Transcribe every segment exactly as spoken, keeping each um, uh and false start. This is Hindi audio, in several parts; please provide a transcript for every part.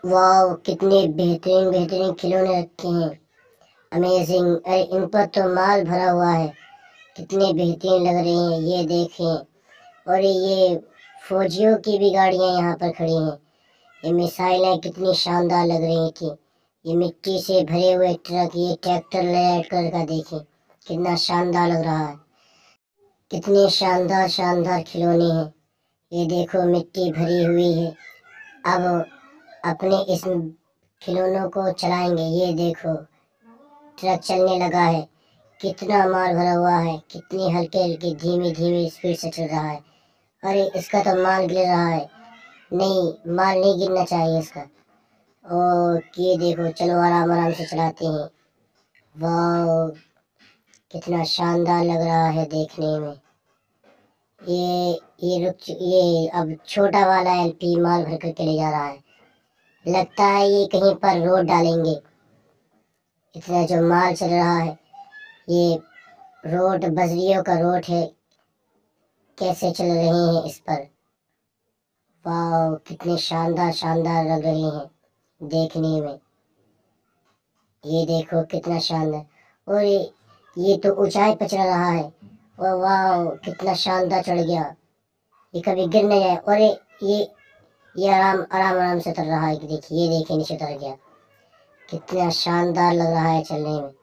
वाह, कितने बेहतरीन बेहतरीन खिलौने रखे हैं। अमेजिंग। अरे इन पर तो माल भरा हुआ है। कितने बेहतरीन लग रहे हैं, ये देखें। और ये फौजियों की भी गाड़ियां यहाँ पर खड़ी हैं। ये मिसाइलें कितनी शानदार लग रही थी। ये मिट्टी से भरे हुए ट्रक, ये ट्रैक्टर रेड कलर का देखें, कितना शानदार लग रहा है। कितने शानदार शानदार खिलौने हैं। ये देखो, मिट्टी भरी हुई है। अब अपने इस खिलौनों को चलाएंगे। ये देखो, ट्रक चलने लगा है। कितना माल भरा हुआ है। कितनी हल्के हल्के धीमी धीमी स्पीड से चल रहा है। अरे इसका तो माल गिर रहा है। नहीं, माल नहीं गिरना चाहिए इसका। ओ, ये देखो, चलो आराम आराम से चलाते हैं। वाह, कितना शानदार लग रहा है देखने में। ये ये रुक ये अब छोटा वाला एलपी माल भर करके ले जा रहा है। लगता है ये कहीं पर रोड डालेंगे। इतना जो माल चल रहा है, ये रोड बजरियों का रोड है। कैसे चल रहे हैं इस पर। वाह, कितने शानदार शानदार लग रहे हैं देखने में। ये देखो, कितना शानदार। और ये, ये तो ऊंचाई पर चल रहा है। और वाह, कितना शानदार चढ़ गया। ये कभी गिर नहीं जाए। और ये ये ये आराम आराम आराम से चल रहा है। कि देखिए, ये देखिए, नीचे उतर गया। कितना शानदार लग रहा है चलने में।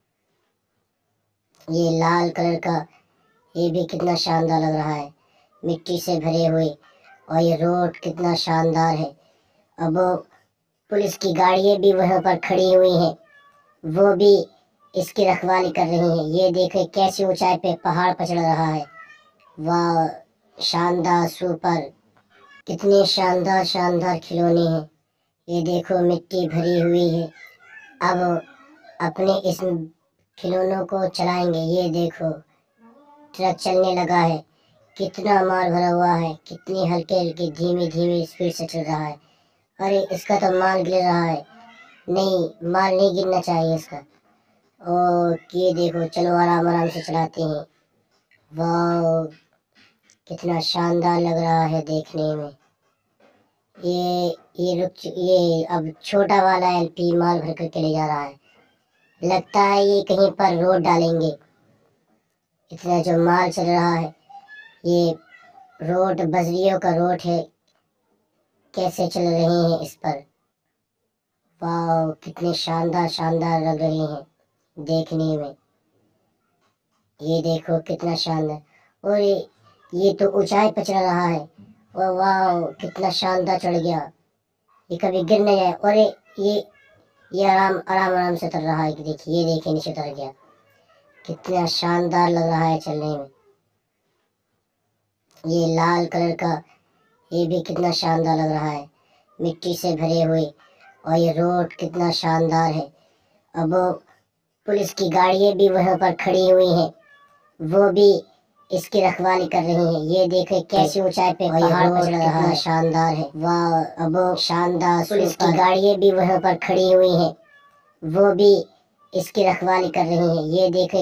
ये लाल कलर का, ये भी कितना शानदार लग रहा है, मिट्टी से भरे हुए। और ये रोड कितना शानदार है। अब वो पुलिस की गाड़ियाँ भी वहाँ पर खड़ी हुई हैं। वो भी इसकी रखवाली कर रही हैं। ये देखे कैसी ऊंचाई पे पहाड़ पर चढ़ रहा है। वाह, शानदार, सुपर। कितने शानदार शानदार खिलौने हैं। ये देखो, मिट्टी भरी हुई है। अब अपने इस खिलौनों को चलाएंगे। ये देखो, ट्रक चलने लगा है। कितना माल भरा हुआ है। कितनी हल्के हल्के धीमी धीमी स्पीड से चल रहा है। अरे इसका तो माल गिर रहा है। नहीं, माल नहीं गिरना चाहिए इसका। ओ, ये देखो, चलो आराम आराम से चलाते हैं। वाह, कितना शानदार लग रहा है देखने में। ये ये रुक ये अब छोटा वाला एलपी माल भर करके ले जा रहा है। लगता है ये कहीं पर रोड डालेंगे। इतना जो माल चल रहा है, ये रोड बजरियों का रोड है। कैसे चल रहे हैं इस पर। वाह, कितने शानदार शानदार लग रहे हैं देखने में। ये देखो, कितना शानदार। और ये, ये तो ऊंचाई पर चल रहा है। और वाह, कितना शानदार चढ़ गया। ये कभी गिर नहीं जाए। और ये ये ये आराम आराम आराम से चल रहा है। कि देखिए, ये देखिए, नीचे उतर गया। कितना शानदार लग रहा है चलने में। ये लाल कलर का, ये भी कितना शानदार लग रहा है, मिट्टी से भरे हुए। और ये रोड कितना शानदार है। अब वो पुलिस की गाड़ियाँ भी वहाँ पर खड़ी हुई हैं। वो भी इसकी रखवाली कर रही हैं। ये देखे कैसी ऊंचाई पे पहाड़ पर चढ़ रहा है। शानदार है। वाह, अब वो शानदार, पुलिस की गाड़ियाँ भी वहाँ पर खड़ी हुई हैं। वो भी इसकी रखवाली कर रही हैं। ये देखे